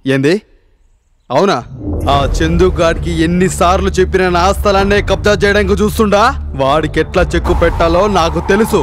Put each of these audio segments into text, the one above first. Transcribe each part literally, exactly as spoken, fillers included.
ఏంది అవునా? ఆ చందు గాడికి ఎన్నిసార్లు చెప్పిన నా స్థలాన్నే కబ్జా చేయడానికి చూస్తుండా? వాడికి ఎట్లా చెక్కు పెట్టాలో నాకు తెలుసు.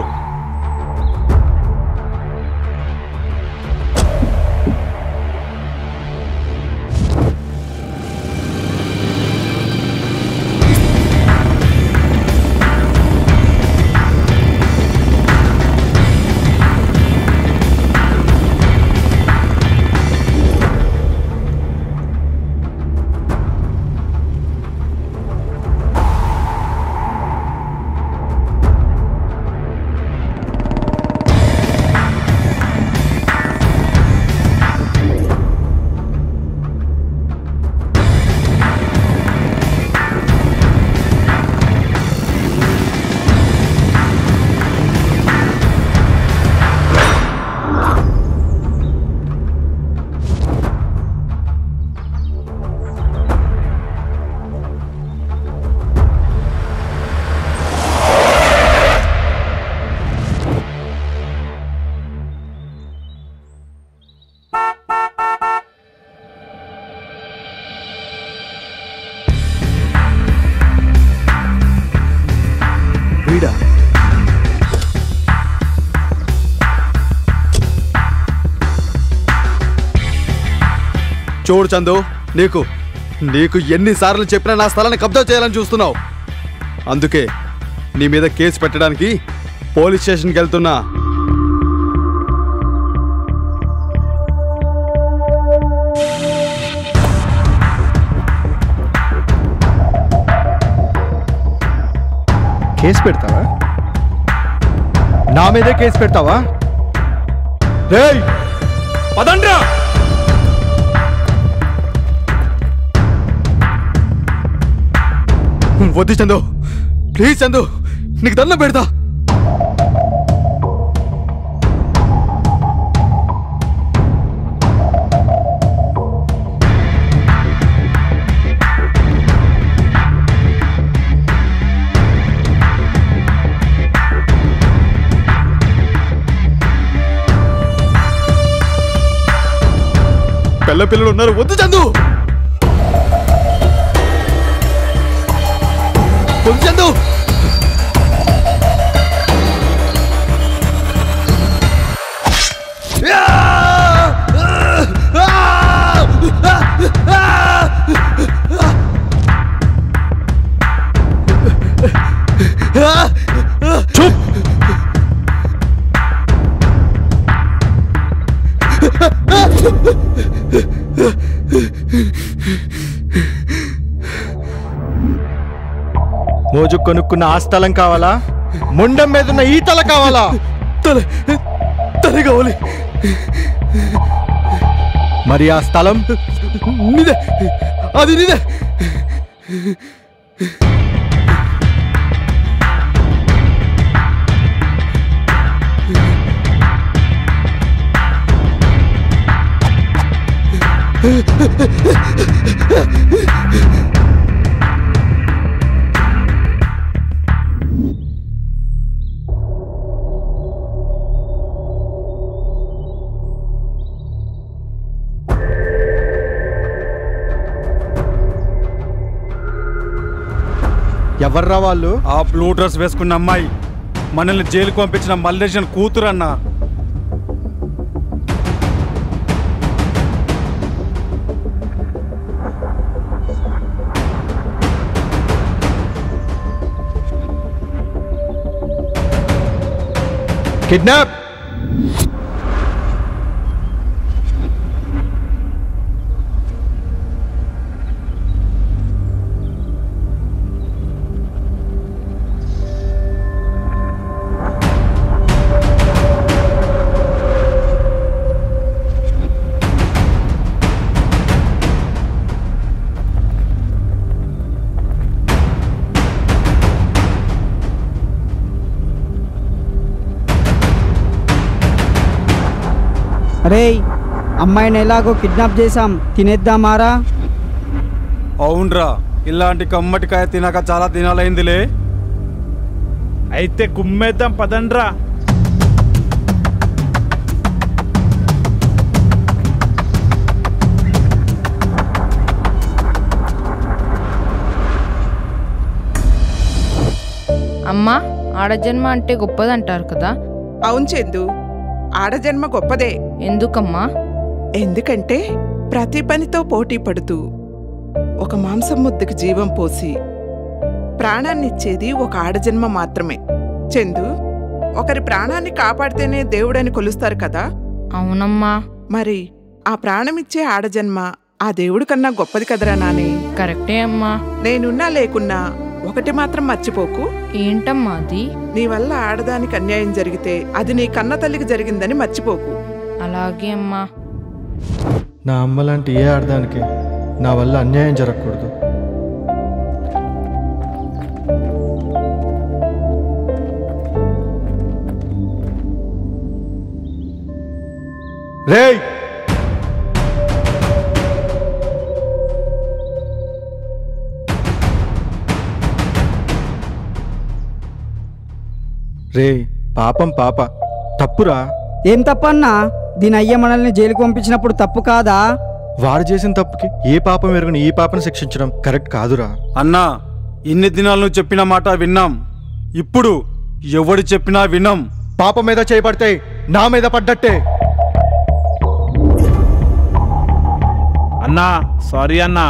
చూడు చందు, నీకు నీకు ఎన్నిసార్లు చెప్పినా నా స్థలాన్ని కబ్జా చేయాలని చూస్తున్నావు. అందుకే నీ మీద కేసు పెట్టడానికి పోలీస్ స్టేషన్కి వెళ్తున్నా. కేసు పెడతావా? నా మీదే కేసు పెడతావా? రేయ్ పదండ్రా. వద్దు చందు, ప్లీజ్ చందు, నీకు దండం పెడతా. పిల్ల పిల్లలు ఉన్నారు, వద్దు చందు. చందు చూప్. మోజు కొనుక్కున్న ఆ స్థలం కావాలా? ముండం మీద ఉన్న ఈ తల కావాలా? తల తల కావాలి. మరి ఆ స్థలం నీదే, అది నీదే. ఎవర్రా వాళ్ళు? ఆ బ్లూ డ్రెస్ వేసుకున్న అమ్మాయి మనల్ని జైలుకు పంపించిన మల్లేశన్ కూతురు అన్నా. కిడ్నాప్. అరే అమ్మాయిని ఎలాగో కిడ్నాప్ చేసాం, తినేద్దామారా? అవునరా, ఇలాంటి కమ్మటికాయ తినక చాలా దినాలైందిలే. అయితే కుమ్మేద్దాం పదండ్రా. అమ్మా, ఆడజన్మ అంటే గొప్పదంటారు కదా? అవును చందు, ఆడజన్మ గొప్పదే. ఎందుకమ్మా? ఎందుకంటే ప్రతి పనితో పోటీ పడుతూ ఒక మాంసం ముద్దకి జీవం పోసి ప్రాణాన్నిచ్చేది ఒక ఆడజన్మ మాత్రమే. చందు, ఒకరి ప్రాణాన్ని కాపాడితేనే దేవుడని కొలుస్తారు కదా? అవునమ్మా. మరి ఆ ప్రాణమిచ్చే ఆడజన్మ ఆ దేవుడి కన్నా గొప్పది కదరా నాని? కరెక్టే అమ్మా. నేనున్నా లేకున్నా ఒకటి మాత్రం మర్చిపోకు. ఏంటమ్మా అది? నీ వల్ల ఆడదానికి అన్యాయం జరిగితే అది నీ కన్న తల్లికి జరిగిందని మర్చిపోకు. అలాగే అమ్మా. నా అమ్మ లాంటి ఏ ఆడదానికి నా వల్ల అన్యాయం జరగకూడదు. రేయ్, రే పాపం పాప, తప్పురా. ఏం తప్పన్నా? దీని అయ్య మనల్ని జైలుకు పంపించినప్పుడు తప్పు కాదా? వాడు చేసిన తప్పుకి ఏ పాపం ఎరుగుని ఈ పాపను శిక్షించడం కరెక్ట్ కాదురా. అన్నా, ఇన్ని దినాలు నువ్వు చెప్పిన మాట విన్నాం, ఇప్పుడు ఎవడు చెప్పినా విన్నాం. పాపం మీద చేయబడితే నా మీద పడ్డట్టే. అన్నా సారీ అన్నా.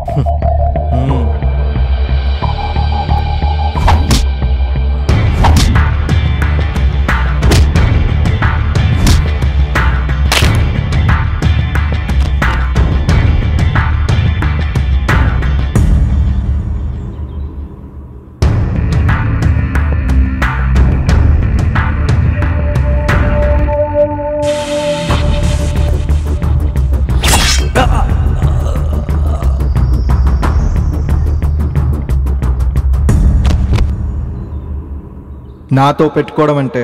నాతో పెట్టుకోవడం అంటే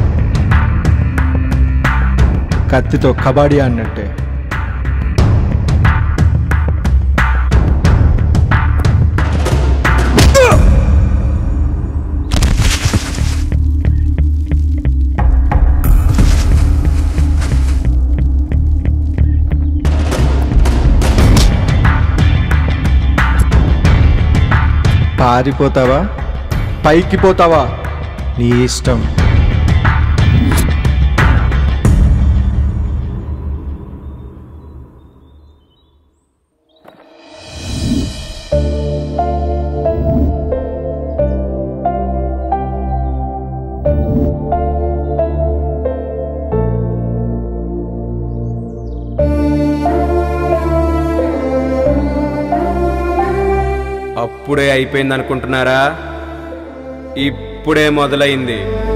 కత్తితో కబడ్డీ అన్నట్టే. పారిపోతావా, పైకి పోతావా, నీ ఇష్టం. అప్పుడే అయిపోయింది అనుకుంటున్నారా? ఇప్పుడే మొదలైంది.